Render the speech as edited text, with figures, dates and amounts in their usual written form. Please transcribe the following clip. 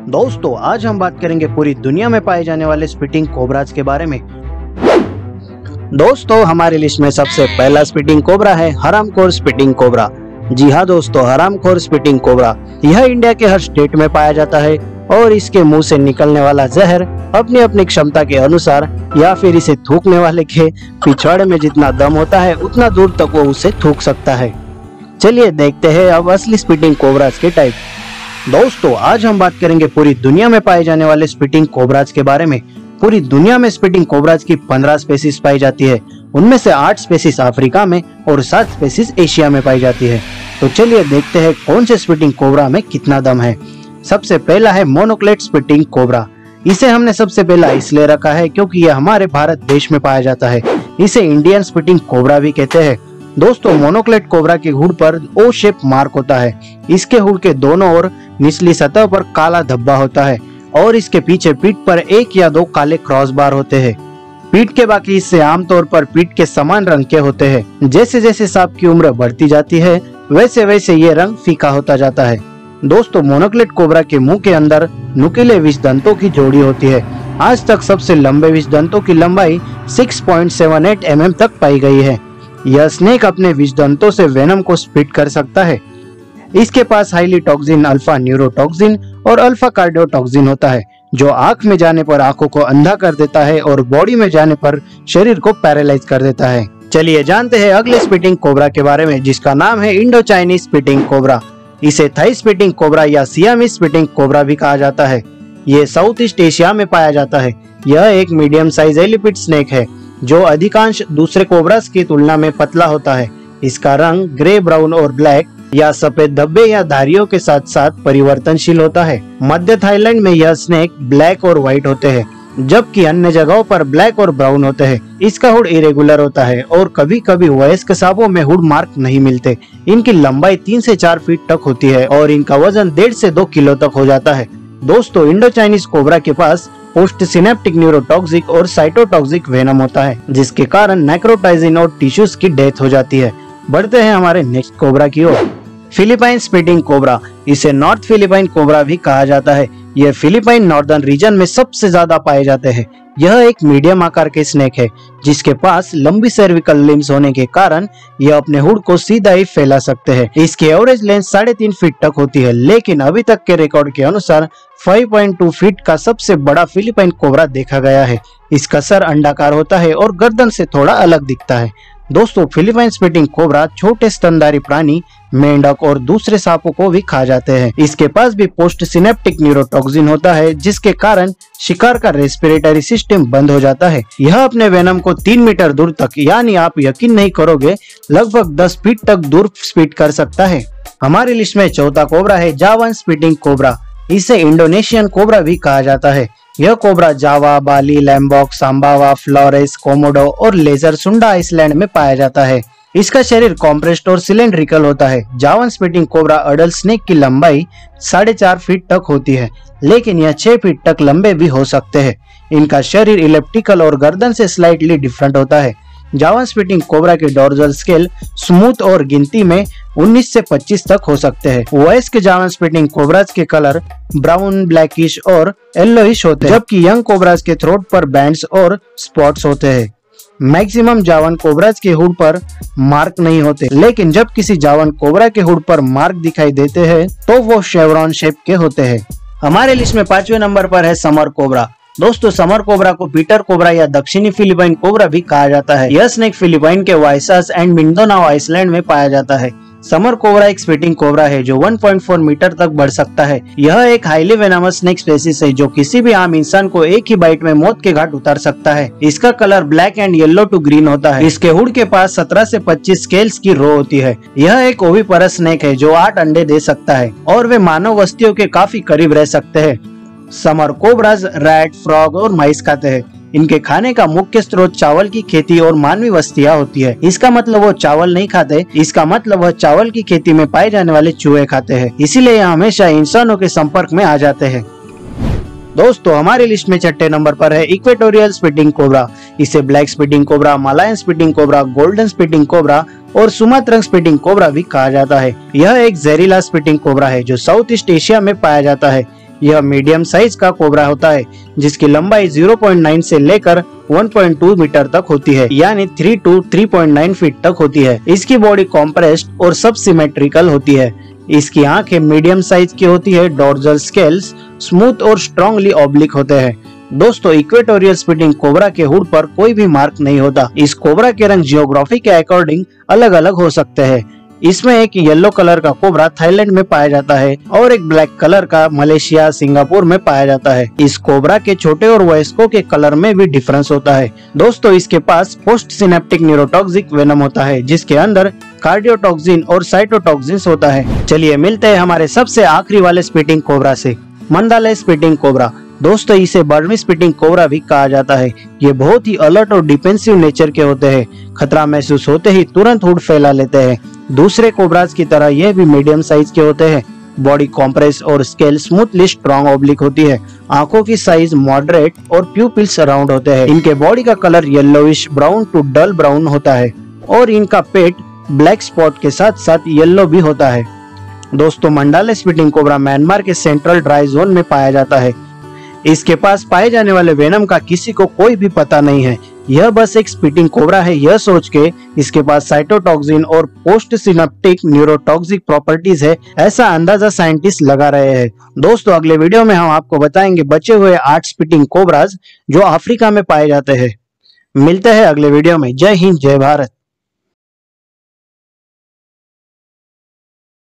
दोस्तों आज हम बात करेंगे पूरी दुनिया में पाए जाने वाले स्पिटिंग कोबराज के बारे में। दोस्तों हमारी लिस्ट में सबसे पहला स्पिटिंग कोबरा है हरामखोर स्पिटिंग कोबरा। जी हाँ दोस्तों, हरामखोर स्पिटिंग कोबरा यह इंडिया के हर स्टेट में पाया जाता है और इसके मुंह से निकलने वाला जहर अपनी अपनी क्षमता के अनुसार या फिर इसे थूकने वाले के पिछवाड़े में जितना दम होता है उतना दूर तक वो उसे थूक सकता है। चलिए देखते हैं अब असली स्पिटिंग कोबराज के टाइप। दोस्तों आज हम बात करेंगे पूरी दुनिया में पाए जाने वाले स्पिटिंग कोबराज के बारे में। पूरी दुनिया में स्पिटिंग कोबराज की 15 स्पेसीज पाई जाती है, उनमें से 8 स्पेसीज अफ्रीका में और 7 स्पेसीज एशिया में पाई जाती है। तो चलिए देखते हैं कौन से स्पिटिंग कोबरा में कितना दम है। सबसे पहला है मोनोक्लेट स्पिटिंग कोबरा। इसे हमने सबसे पहला इसलिए रखा है क्योंकि यह हमारे भारत देश में पाया जाता है। इसे इंडियन स्पिटिंग कोबरा भी कहते हैं। दोस्तों मोनोक्लेट कोबरा की हुड पर ओ शेप मार्क होता है। इसके हुड के दोनों ओर निचली सतह पर काला धब्बा होता है और इसके पीछे पीठ पर 1 या 2 काले क्रॉस बार होते हैं। पीठ के बाकी हिस्से आमतौर पर पीठ के समान रंग के होते हैं। जैसे जैसे सांप की उम्र बढ़ती जाती है वैसे वैसे ये रंग फीका होता जाता है। दोस्तों मोनोक्लेट कोबरा के मुंह के अंदर नुकीले विष दंतों की जोड़ी होती है। आज तक सबसे लंबे विष दंतों की लंबाई 6.78 mm तक पाई गई है। यह स्नेक अपने विष दंतों से वेनम को स्पिट कर सकता है। इसके पास हाईली टॉक्सिन अल्फा न्यूरोटॉक्सिन और अल्फा कार्डियोटॉक्सिन होता है जो आंख में जाने पर आंखों को अंधा कर देता है और बॉडी में जाने पर शरीर को पैरालाइज कर देता है। चलिए जानते हैं अगले स्पिटिंग कोबरा के बारे में जिसका नाम है इंडो चाइनीज स्पिटिंग कोबरा। इसे थाई स्पिटिंग कोबरा या सियामीज स्पिटिंग कोबरा भी कहा जाता है। ये साउथ ईस्ट एशिया में पाया जाता है। यह एक मीडियम साइज एलिपिड स्नेक है जो अधिकांश दूसरे कोबरास की तुलना में पतला होता है। इसका रंग ग्रे, ब्राउन और ब्लैक या सफेद धब्बे या धारियों के साथ साथ परिवर्तनशील होता है। मध्य थाईलैंड में यह स्नेक ब्लैक और व्हाइट होते हैं जबकि अन्य जगहों पर ब्लैक और ब्राउन होते हैं। इसका हुड इरेगुलर होता है और कभी कभी वयस्क सांपों में हुड मार्क नहीं मिलते। इनकी लंबाई 3 से 4 फीट तक होती है और इनका वजन 1.5 से 2 किलो तक हो जाता है। दोस्तों इंडो चाइनीज कोबरा के पास पोस्ट सिनेप्टिक न्यूरोटॉक्सिक और साइटोटॉक्सिक वेनम होता है जिसके कारण नेक्रोटाइजिन और टिश्यूज की डेथ हो जाती है। बढ़ते हैं हमारे नेक्स्ट कोबरा की ओर। फिलीपाइन स्पिटिंग कोबरा, इसे नॉर्थ फिलीपाइन कोबरा भी कहा जाता है। यह फिलीपाइन नॉर्दर्न रीजन में सबसे ज्यादा पाए जाते हैं। यह एक मीडियम आकार के स्नेक है जिसके पास लंबी सर्विकल लिम्स होने के कारण यह अपने हुड को सीधा ही फैला सकते हैं। इसकी एवरेज लेंथ 3.5 फीट तक होती है लेकिन अभी तक के रिकॉर्ड के अनुसार 5.2 फीट का सबसे बड़ा फिलीपाइन कोबरा देखा गया है। इसका सर अंडाकार होता है और गर्दन से थोड़ा अलग दिखता है। दोस्तों फिलीपाइन स्पिटिंग कोबरा छोटे स्तनधारी प्राणी, मेंढक और दूसरे सांपों को भी खा जाते हैं। इसके पास भी पोस्ट सिनेप्टिक न्यूरोटॉक्सिन होता है जिसके कारण शिकार का रेस्पिरेटरी सिस्टम बंद हो जाता है। यह अपने वेनम को 3 मीटर दूर तक, यानी आप यकीन नहीं करोगे, लगभग 10 फीट तक दूर स्पिट कर सकता है। हमारी लिस्ट में चौथा कोबरा है जावान स्पिटिंग कोबरा। इसे इंडोनेशियन कोबरा भी कहा जाता है। यह cobra Java, Bali, Lombok, Sumbawa, Flores, Komodo और लेजर सुंडा आइसलैंड में पाया जाता है। इसका शरीर कॉम्प्रेस्ड और सिलेंड्रिकल होता है। Javan spitting cobra adult snake की लंबाई 4.5 फीट तक होती है लेकिन यह 6 फीट तक लंबे भी हो सकते हैं। इनका शरीर इलिप्टिकल और गर्दन से स्लाइटली डिफरेंट होता है। जावान स्पिटिंग कोबरा के डोर्सल स्केल स्मूथ और गिनती में 19 से 25 तक हो सकते हैं। वयस्क जावान स्पिटिंग कोबराज के कलर ब्राउन, ब्लैकिश और येलोइश होते हैं जबकि यंग कोबराज के थ्रोट पर बैंड्स और स्पॉट्स होते हैं। मैक्सिमम जावान कोबराज के हुड पर मार्क नहीं होते लेकिन जब किसी जावान कोबरा के हुड पर मार्क दिखाई देते हैं तो वो शेवरॉन शेप के होते हैं। हमारे लिस्ट में 5वें नंबर पर है समर कोबरा। दोस्तों समर कोबरा को पीटर कोबरा या दक्षिणी फिलीपाइन कोबरा भी कहा जाता है। यह स्नेक फिलीपाइन के वाइसास एंड मिंडोनाओ आइसलैंड में पाया जाता है। समर कोबरा एक स्पिटिंग कोबरा है जो 1.4 मीटर तक बढ़ सकता है। यह एक हाईली वेनमस स्नेक स्पेसीज है जो किसी भी आम इंसान को एक ही बाइट में मौत के घाट उतार सकता है। इसका colour black and yellow to green होता है। इसके हुड के पास 17 से 25 स्केल्स की रो होती है। यह एक ओविपरस स्नेक है जो 8 अंडे दे सकता है और वे मानव बस्तियों के काफी करीब रह सकते हैं। समर कोबराज रैट, फ्रॉग और माइस खाते हैं। इनके खाने का मुख्य स्रोत चावल की खेती और मानवी बस्तियां होती है। इसका मतलब वो चावल नहीं खाते, इसका मतलब वह चावल की खेती में पाए जाने वाले चूहे खाते हैं। इसीलिए यह हमेशा इंसानों के संपर्क में आ जाते हैं। दोस्तों हमारी लिस्ट में 6ठे नंबर पर है इक्वेटोरियल स्पिटिंग कोबरा। इसे black spitting cobra, Malayan spitting cobra, golden spitting cobra और सुमात्रन स्पिटिंग कोबरा भी कहा जाता है। यह एक जहरीला स्पिटिंग कोबरा है जो साउथ ईस्ट एशिया में पाया जाता है। यह मीडियम साइज का कोबरा होता है जिसकी लंबाई 0.9 से लेकर 1.2 मीटर तक होती है, यानी 3 to 3.9 फीट तक होती है। इसकी बॉडी कॉम्प्रेस्ड और सब सिमेट्रिकल होती है। इसकी आंखें मीडियम साइज की होती है। डॉर्जल स्केल्स स्मूथ और स्ट्रांगली ऑब्लिक होते हैं। दोस्तों, इक्वेटोरियल स्पीडिंग कोबरा के हुड पर कोई भी मार्क नहीं होता। इस कोबरा के रंग जियोग्राफी के अकॉर्डिंग अलग अलग हो सकते हैं। इसमें एक येलो कलर का कोबरा थाईलैंड में पाया जाता है और एक ब्लैक कलर का मलेशिया, सिंगापुर में पाया जाता है। इस कोबरा के छोटे और वयस्कों के कलर में भी डिफरेंस होता है। दोस्तों, इसके पास पोस्ट सिनेप्टिक न्यूरोटॉक्सिक वेनम होता है जिसके अंदर कार्डियोटॉक्सिन और साइटोटॉक्सिन होता है। चलिए मिलते हैं हमारे सबसे आखिरी वाले स्पीटिंग कोबरा से, मंडाले स्पीटिंग कोबरा। दोस्तों, इसे बर्मी स्पीटिंग कोबरा भी कहा जाता है। ये बहुत ही अलर्ट और डिफेंसिव नेचर के होते हैं। खतरा महसूस होते ही तुरंत हुड फैला लेते हैं। दूसरे कोबराज की तरह यह भी मीडियम साइज के होते हैं। बॉडी कॉम्प्रेस और स्केल स्मूथली स्ट्रॉन्ग ऑब्लिक होती है। आंखों की साइज मॉडरेट और प्यूपिल्स राउंड होते हैं। इनके बॉडी का colour yellowish brown to dull brown होता है और इनका पेट ब्लैक स्पॉट के साथ साथ येलो भी होता है। दोस्तों, मंडाले स्पीटिंग कोबरा म्यांमार के सेंट्रल ड्राई जोन में पाया जाता है। इसके पास पाए जाने वाले वेनम का किसी को कोई भी पता नहीं है। यह बस एक स्पीटिंग कोबरा है, यह सोच के इसके पास साइटोटॉक्सिन और पोस्ट सिनेप्टिक न्यूरोटॉक्सिक प्रॉपर्टीज है, ऐसा अंदाजा साइंटिस्ट लगा रहे हैं। दोस्तों, अगले वीडियो में हम आपको बताएंगे बचे हुए 8 स्पीटिंग कोबराज जो अफ्रीका में पाए जाते हैं। मिलते हैं अगले वीडियो में। जय हिंद, जय भारत।